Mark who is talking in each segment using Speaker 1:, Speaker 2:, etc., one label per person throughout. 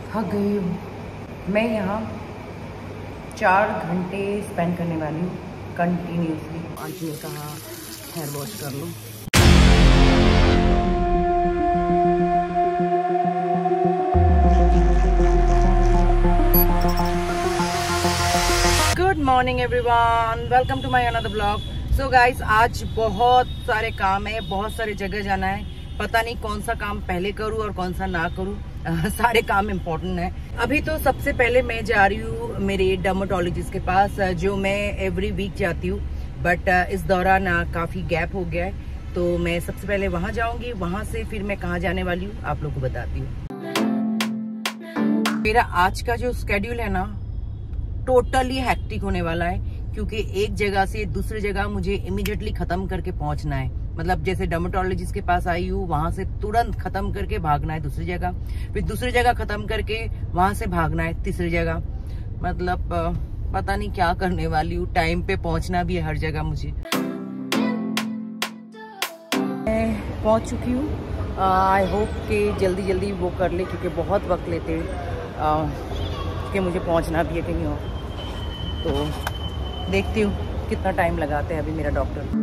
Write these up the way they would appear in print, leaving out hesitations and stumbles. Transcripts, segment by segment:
Speaker 1: थक गई हूँ। मैं यहाँ 4 घंटे स्पेंड करने वाली हूँ कंटिन्यूसली। आज ने कहा हेयर वॉश कर लो। Good morning everyone, welcome to my another blog. So guys, आज बहुत सारे काम है, बहुत सारे जगह जाना है। पता नहीं कौन सा काम पहले करूँ और कौन सा ना करूँ। सारे काम इम्पोर्टेंट है। अभी तो सबसे पहले मैं जा रही हूँ मेरे डर्मेटोलॉजिस्ट के पास, जो मैं एवरी वीक जाती हूँ, बट इस दौरान काफी गैप हो गया है। तो मैं सबसे पहले वहां जाऊंगी, वहां से फिर मैं कहाँ जाने वाली हूँ आप लोग को बताती हूँ। मेरा आज का जो स्केड्यूल है ना, टोटली हेक्टिक होने वाला है, क्योंकि एक जगह से दूसरी जगह मुझे इमीडिएटली खत्म करके पहुंचना है। मतलब जैसे डर्मेटोलॉजिस्ट के पास आई हूँ, वहां से तुरंत खत्म करके भागना है दूसरी जगह, फिर दूसरी जगह खत्म करके वहां से भागना है तीसरी जगह। मतलब पता नहीं क्या करने वाली हूँ। टाइम पे पहुंचना भी है हर जगह मुझे। मैं पहुंच चुकी हूँ। आई होप कि जल्दी जल्दी वो कर ले, क्योंकि बहुत वक्त लेते हैं कि मुझे पहुंचना भी है कहीं और। तो देखती हूँ कितना टाइम लगाते हैं अभी मेरा डॉक्टर।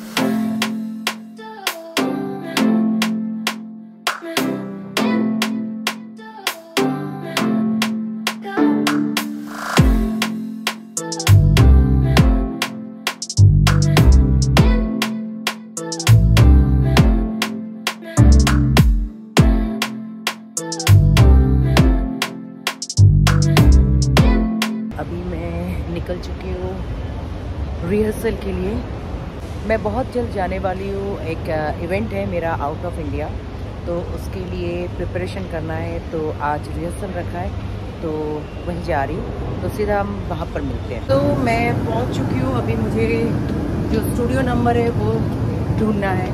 Speaker 1: निकल चुकी हूँ रिहर्सल के लिए। मैं बहुत जल्द जाने वाली हूँ। एक इवेंट है मेरा आउट ऑफ इंडिया, तो उसके लिए प्रिपरेशन करना है। तो आज रिहर्सल रखा है, तो वहीं जा रही हूँ। तो सीधा हम वहाँ पर मिलते हैं। तो मैं पहुँच चुकी हूँ। अभी मुझे जो स्टूडियो नंबर है वो ढूंढना है।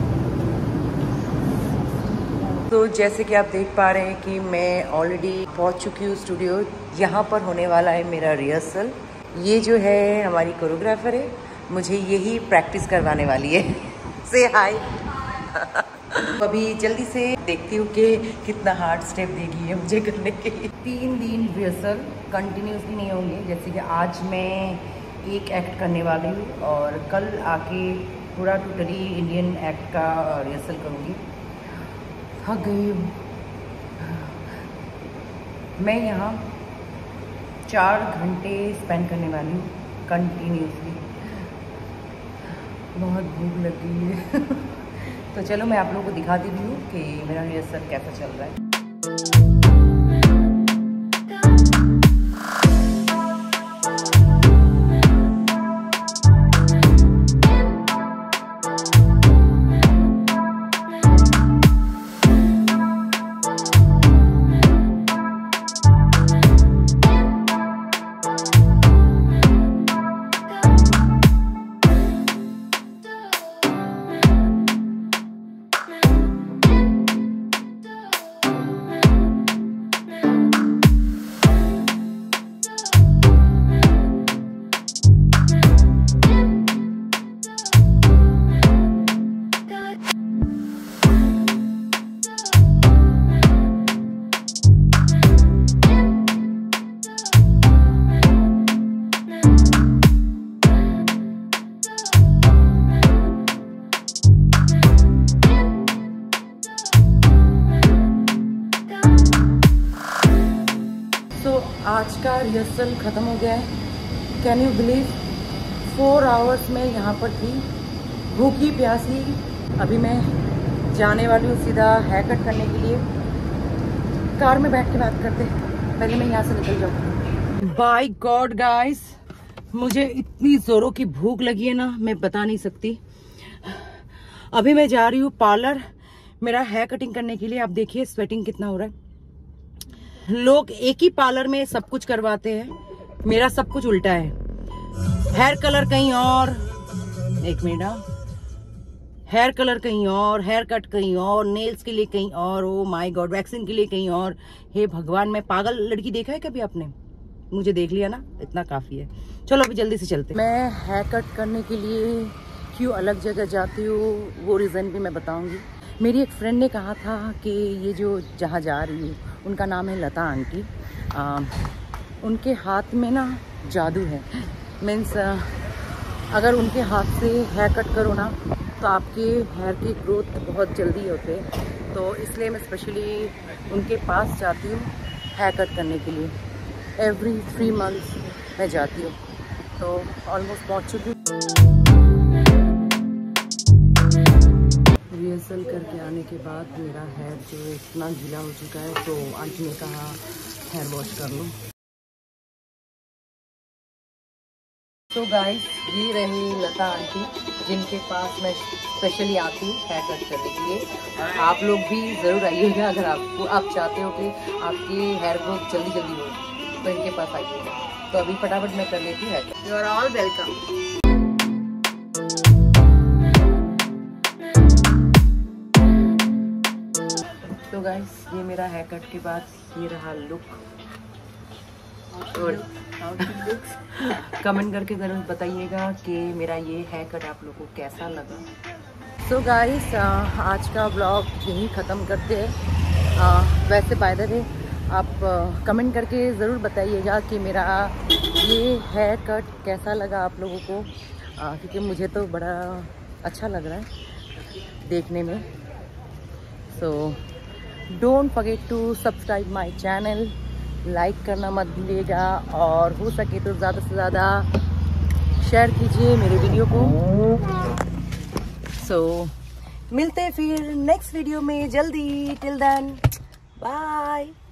Speaker 1: तो जैसे कि आप देख पा रहे हैं कि मैं ऑलरेडी पहुँच चुकी हूँ स्टूडियो। यहाँ पर होने वाला है मेरा रिहर्सल। ये जो है हमारी कोरियोग्राफर है, मुझे यही प्रैक्टिस करवाने वाली है। से हाय। अभी जल्दी से देखती हूँ कि कितना हार्ड स्टेप देगी है मुझे करने के लिए। 3 दिन रिहर्सल कंटिन्यूसली नहीं होंगे। जैसे कि आज मैं एक एक्ट करने वाली हूँ और कल आके पूरा टोटली इंडियन एक्ट का रिहर्सल करूँगी। थक गई हूँ। मैं यहाँ 4 घंटे स्पेंड करने वाली हूँ कंटिन्यूसली। बहुत भूख लग गई है। तो चलो मैं आप लोगों को दिखाती भी हूँ कि मेरा रिहर्सल कैसा चल रहा है। आज का रिहर्सल ख़त्म हो गया है। कैन यू बिलीव 4 आवर्स में यहाँ पर थी, भूखी प्यासी। अभी मैं जाने वाली हूँ सीधा हेयर कट करने के लिए। कार में बैठ के बात करते, पहले मैं यहाँ से निकल जाऊँ। बाय गॉड गाइस, मुझे इतनी जोरों की भूख लगी है ना, मैं बता नहीं सकती। अभी मैं जा रही हूँ पार्लर मेरा हेयर कटिंग करने के लिए। आप देखिए स्वेटिंग कितना हो रहा है। लोग एक ही पार्लर में सब कुछ करवाते हैं, मेरा सब कुछ उल्टा है। हेयर कलर कहीं और, एक मिनट, हेयर कलर कहीं और, हेयर कट कहीं और, नेल्स के लिए कहीं और, ओ माय गॉड, वैक्सिंग के लिए कहीं और। हे भगवान, मैं पागल लड़की देखा है कभी आपने? मुझे देख लिया ना, इतना काफी है। चलो अभी जल्दी से चलते। मैं हेयर कट करने के लिए क्यों अलग जगह जाती हूँ वो रीज़न भी मैं बताऊँगी। मेरी एक फ्रेंड ने कहा था कि ये जो जहाँ जा रही हूँ उनका नाम है लता आंटी, उनके हाथ में ना जादू है। मीन्स अगर उनके हाथ से हेयर कट करो ना तो आपके हेयर की ग्रोथ बहुत जल्दी होते हैं। तो इसलिए मैं स्पेशली उनके पास जाती हूँ हेयर कट करने के लिए। एवरी 3 मंथ्स मैं जाती हूँ। तो ऑलमोस्ट पहुँच चुकी हूँ। रिहर्सल करके आने के बाद मेरा हेयर जो इतना गीला हो चुका है, तो आंटी ने कहा हेयर वॉश कर लो। तो गाइस, ये रही लता आंटी जिनके पास मैं स्पेशली आती हूँ हेयर कट करने के लिए। आप लोग भी ज़रूर आइएगा अगर आप चाहते हो कि आपकी हेयर ग्रोथ जल्दी जल्दी हो, तो इनके पास आइएगा। तो अभी फटाफट मैं कर लेती हूँ hair cut. You are all welcome. तो गाइस, ये मेरा हेयर कट के बाद ये रहा लुक। और कमेंट करके ज़रूर बताइएगा कि मेरा ये हेयर कट आप लोगों को कैसा लगा। सो गाइस, आज का ब्लॉग यहीं ख़त्म करते हैं। वैसे बाय द वे आप कमेंट करके ज़रूर बताइएगा कि मेरा ये हेयर कट कैसा लगा आप लोगों को, क्योंकि मुझे तो बड़ा अच्छा लग रहा है देखने में। So don't forget to subscribe my channel, like करना मत भूलिएगा, और हो सके तो ज़्यादा से ज़्यादा शेयर कीजिए मेरे वीडियो को। सो मिलते हैं फिर नेक्स्ट वीडियो में जल्दी। Till then bye.